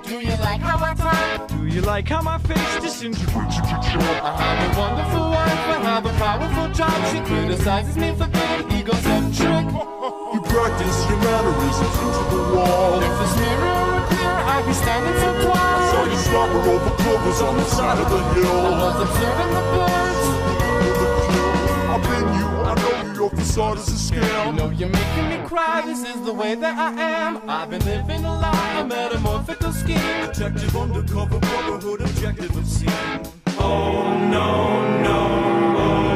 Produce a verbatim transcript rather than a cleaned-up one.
Do you like how I talk? Do you like how my face disintegrates if you talk? I have a wonderful wife, I have a powerful job. She criticizes me for being egocentric. You practice your mannerisms into the wall. If this mirror were clear, I'd be standing so tall. Saw you slobber over clovers on the side of the hill. I was observing the birds. I've been you, I know you, your facade is a scam. You know you're making me cry, this is the way that I am. I've been living a lie, a metamorphical scheme. Detective undercover, brotherhood, objective obscene. Oh no, no, oh